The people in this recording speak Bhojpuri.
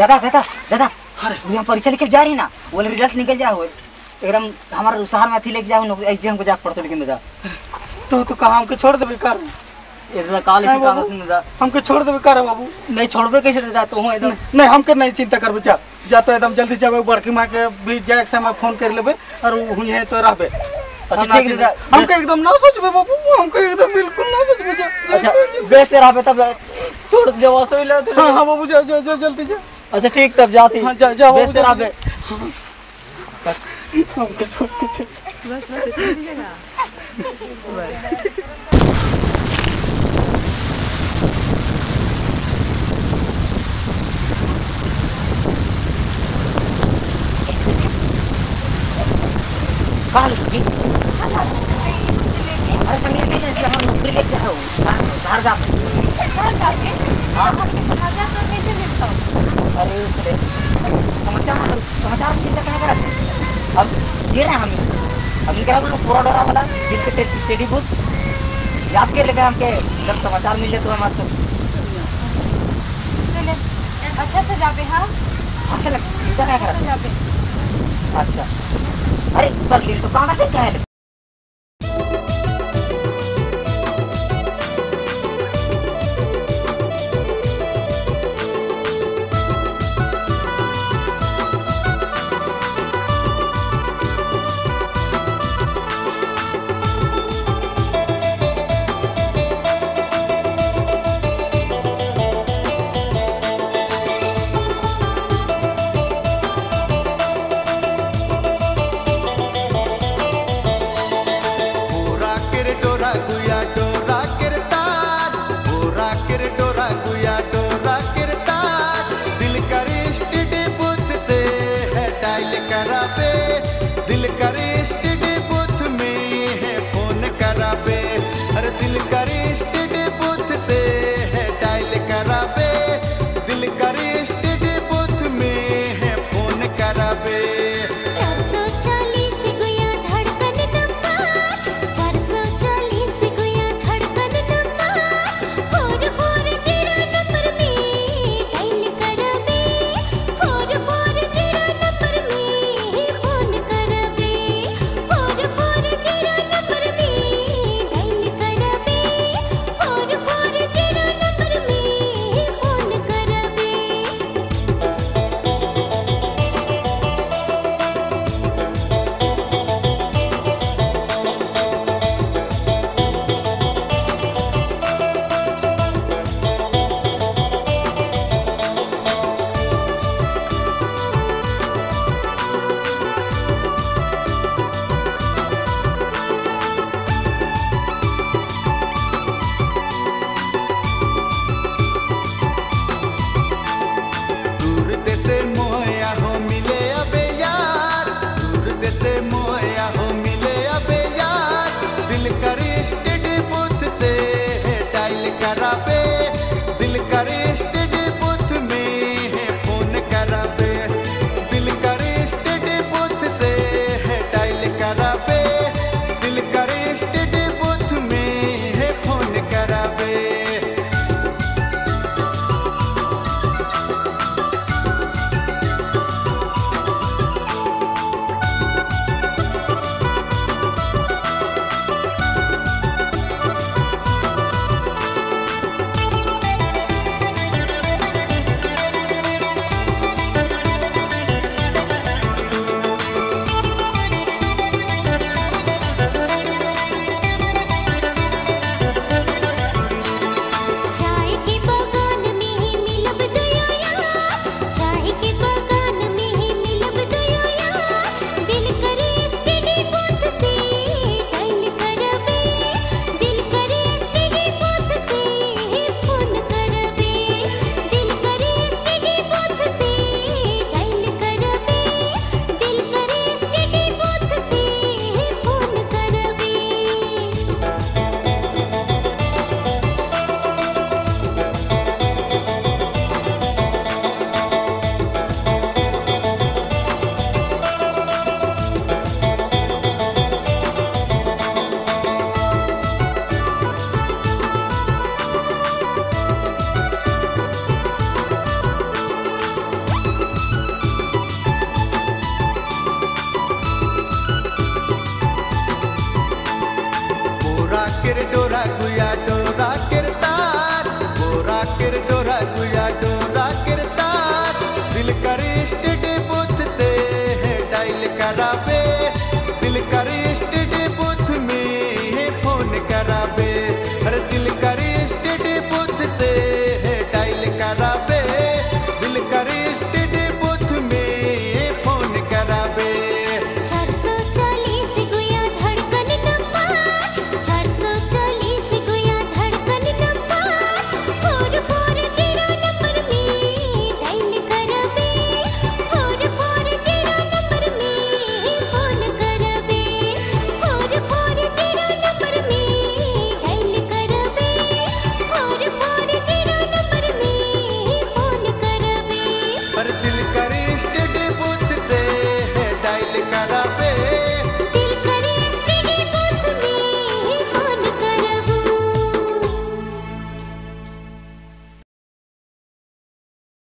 दादा दादा दादा, अरे हम परीक्षा लिखे जा रही ना, वो रिजल्ट निकल जाए हो एकदम हमारे शहर में अथी लेके जाओ एग्जाम को जाके पढ़ते। लेकिन दादा तो कहाँ हमके छोड़ देबे कर? काल ऐसी कागज में दादा हमके छोड़ देबे कर बाबू। नहीं छोड़बे कैसे दादा, तो हूँ एकदम नहीं हमके नहीं चिंता करबे, जा तो एकदम जल्दी जाबे, बड़की माँ के भी जाए से मैं फोन कर लेबे और हुई है तो रहबे। अच्छा ठीक है दादा, हमके एकदम ना सोचबे बाबू, हमके एकदम बिल्कुल ना सोचबे। अच्छा बेस से रहबे तब छोड़ दे वासो ले। हां बाबू जा जल्दी जा। अच्छा ठीक तब जाती। हां जा बेस से रहबे। हमके छोड़ के चल बस इतना ही जगह। काल उसकी अरे संगीत में इसलिए हम नौकरी लेके जा रहा हूँ बाहर जाके। हाँ समाचार तो कैसे मिलता हूँ? अरे उसने समाचार चिंता क्या करा अब गिर रहे हम क्या बोलो पूरा डरा वाला स्टडी बुक याद कर लेगा हमके जब समाचार मिल जाए तो हमारे तो चले अच्छा से जाबे। हाँ अच्छा लग चिंता क्या करा जाबे। अच्छा अरे पर तो कहाँ का क्या है